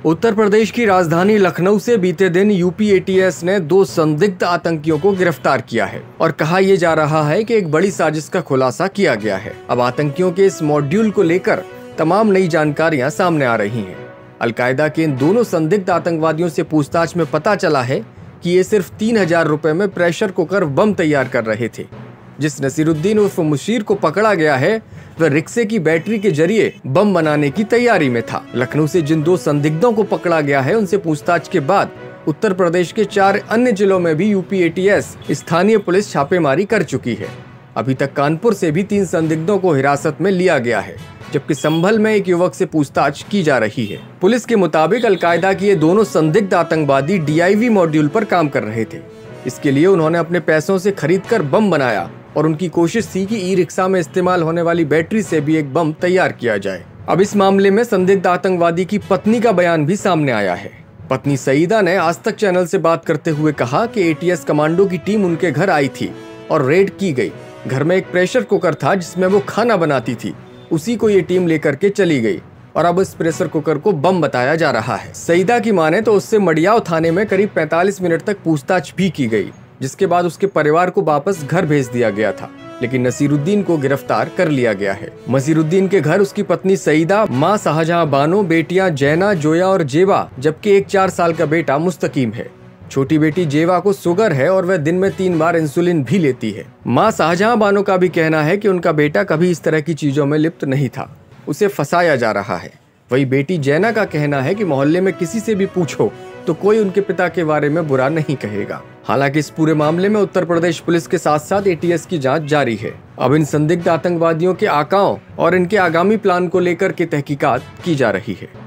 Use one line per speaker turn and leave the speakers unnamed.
उत्तर प्रदेश की राजधानी लखनऊ से बीते दिन यूपी एटीएस ने 2 संदिग्ध आतंकियों को गिरफ्तार किया है और कहा यह जा रहा है कि एक बड़ी साजिश का खुलासा किया गया है। अब आतंकियों के इस मॉड्यूल को लेकर तमाम नई जानकारियां सामने आ रही हैं। अलकायदा के इन दोनों संदिग्ध आतंकवादियों से पूछताछ में पता चला है कि ये सिर्फ 3000 रुपए में प्रेशर कुकर बम तैयार कर रहे थे। जिस नसीरुद्दीन उर्फ मुशीर को पकड़ा गया है वह रिक्शे की बैटरी के जरिए बम बनाने की तैयारी में था। लखनऊ से जिन 2 संदिग्धों को पकड़ा गया है उनसे पूछताछ के बाद उत्तर प्रदेश के 4 अन्य जिलों में भी यूपी एटीएस स्थानीय पुलिस छापेमारी कर चुकी है। अभी तक कानपुर से भी 3 संदिग्धों को हिरासत में लिया गया है, जबकि संभल में एक युवक से पूछताछ की जा रही है। पुलिस के मुताबिक अलकायदा के ये दोनों संदिग्ध आतंकवादी डीआईवी मॉड्यूल पर काम कर रहे थे। इसके लिए उन्होंने अपने पैसों से खरीदकर बम बनाया और उनकी कोशिश थी कि ई रिक्शा में इस्तेमाल होने वाली बैटरी से भी एक बम तैयार किया जाए। अब इस मामले में संदिग्ध आतंकवादी की पत्नी का बयान भी सामने आया है। पत्नी सईदा ने आज तक चैनल से बात करते हुए कहा कि एटीएस कमांडो की टीम उनके घर आई थी और रेड की गई। घर में एक प्रेशर कुकर था जिसमें वो खाना बनाती थी, उसी को ये टीम लेकर के चली गई और अब इस प्रेशर कुकर को बम बताया जा रहा है। सईदा की माने तो उससे मडियाव थाने में करीब 45 मिनट तक पूछताछ भी की गई, जिसके बाद उसके परिवार को वापस घर भेज दिया गया था, लेकिन नसीरुद्दीन को गिरफ्तार कर लिया गया है। नसीरुद्दीन के घर उसकी पत्नी सईदा, मां शाहजहां बानो, बेटियां जैना, जोया और जेवा, जबकि एक 4 साल का बेटा मुस्तकीम है। छोटी बेटी जेवा को शुगर है और वह दिन में 3 बार इंसुलिन भी लेती है। मां शाहजहां बानो का भी कहना है कि उनका बेटा कभी इस तरह की चीजों में लिप्त नहीं था, उसे फंसाया जा रहा है। वही बेटी जैना का कहना है कि मोहल्ले में किसी से भी पूछो तो कोई उनके पिता के बारे में बुरा नहीं कहेगा। हालांकि इस पूरे मामले में उत्तर प्रदेश पुलिस के साथ साथ एटीएस की जांच जारी है। अब इन संदिग्ध आतंकवादियों के आकाओं और इनके आगामी प्लान को लेकर के तहकीकात की जा रही है।